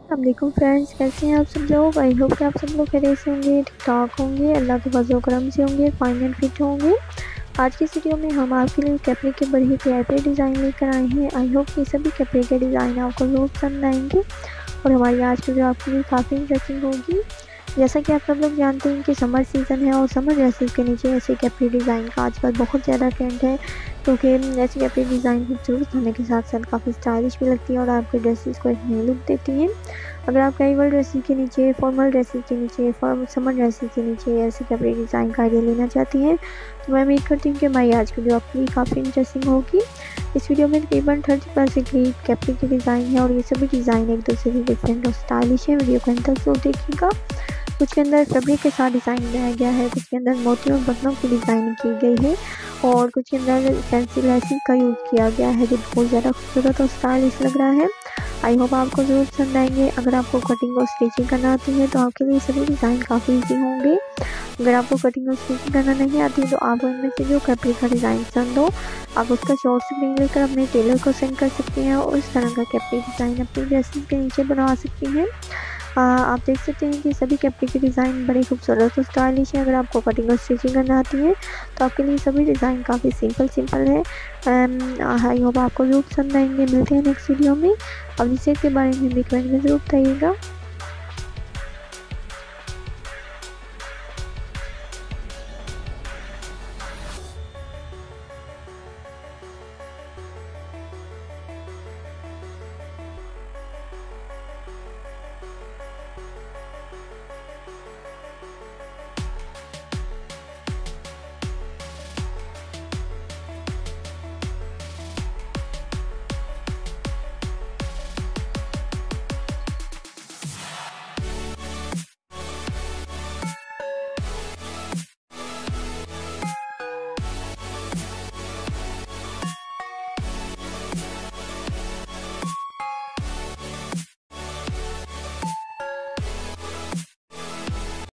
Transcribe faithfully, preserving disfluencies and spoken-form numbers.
अस्सलाम वालेकुम फ्रेंड्स, कैसे हैं आप सब लोग। आई होप कि आप सब लोग खैरियत से होंगे, ठीक ठाक होंगे, अल्लाह के फजल करम से होंगे, फाइन एंड फिट होंगे। आज की वीडियो में हम आपके लिए कैपरी के बड़े ही प्यारे डिज़ाइन लेकर आए हैं। आई होप कि सभी कैपरी के डिज़ाइन आपको जरूर पसंद आएंगे और हमारी आज की वीडियो आपके लिए काफ़ी इंटरेस्टिंग होगी। जैसा कि आप सब लोग जानते हैं कि समर सीज़न है और समर ड्रेसेस के नीचे ऐसे कैपरी डिज़ाइन का आजकल बहुत ज़्यादा ट्रेंड है, क्योंकि ऐसी कैपरी डिज़ाइन खूबसूरत होने के साथ साथ काफ़ी स्टाइलिश भी लगती है और आपके ड्रेसेस को एक नई लुक देती है। अगर आप कैजुअल ड्रेसेस के नीचे, फॉर्मल ड्रेसेस के नीचे, फॉर्म समर ड्रेसेस के नीचे ऐसे कैपरी डिज़ाइन का आइडिया लेना चाहती हैं तो मैं उम्मीद करती हूँ कि हमारी आज की वीडियो आपके लिए काफ़ी इंटरेस्टिंग होगी। इस वीडियो में तकरीबन थर्टी परसेंट करीब कैपरी के डिज़ाइन है और ये सभी डिज़ाइन एक दूसरे से डिफरेंट और स्टाइलिश है। वीडियो को अंत तक जरूर देखिएगा। कुछ के अंदर फैब्रिक के साथ डिज़ाइन बनाया गया है, कुछ के अंदर मोतियों और बटनों की डिज़ाइनिंग की गई है और कुछ के अंदर फैंसी लेसिंग का यूज़ किया गया है जो बहुत ज़्यादा खूबसूरत और स्टाइलिश लग रहा है। आई होप आपको ज़रूर पसंद आएंगे। अगर आपको कटिंग और स्टिचिंग करना आती है तो आपके लिए सभी डिज़ाइन काफ़ी ईजी होंगे। अगर आपको कटिंग और स्टिचिंग करना नहीं आती तो आप इनमें से जो कैपरी का डिज़ाइन पसंद हो आप उसका शॉर्ट स्क्रीन लेकर अपने टेलर को सेंड कर सकती हैं और इस तरह का कैपरी डिज़ाइन अपनी ड्रेसेस के नीचे बनवा सकती हैं। आ, आप देख सकते हैं कि सभी कैपरी के डिज़ाइन बड़े खूबसूरत और स्टाइलिश हैं। अगर आपको कटिंग और स्टिचिंग करना आती है तो आपके लिए सभी डिज़ाइन काफ़ी सिंपल सिंपल है। आई होप आपको जरूर पसंद आएंगे। मिलते हैं नेक्स्ट वीडियो में। अब इसे के बारे में भी कमेंट में ज़रूर बताइएगा।